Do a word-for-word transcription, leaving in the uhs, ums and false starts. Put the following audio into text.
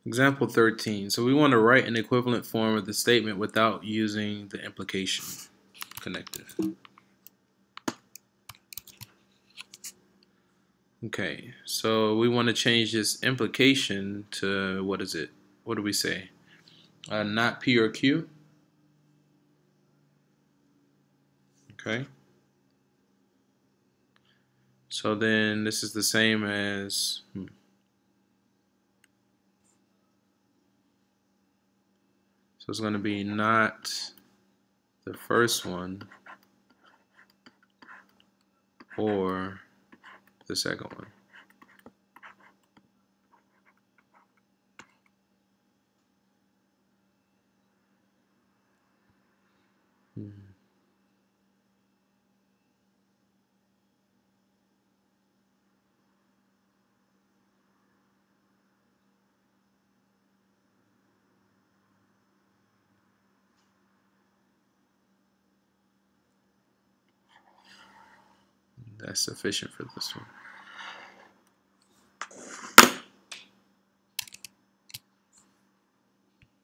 Example thirteen. So we want to write an equivalent form of the statement without using the implication connective. Okay, so we want to change this implication to, what is it? What do we say? Uh, not P or Q. Okay. So then this is the same as, hmm. So it's going to be not the first one or the second one. Hmm. That's sufficient for this one.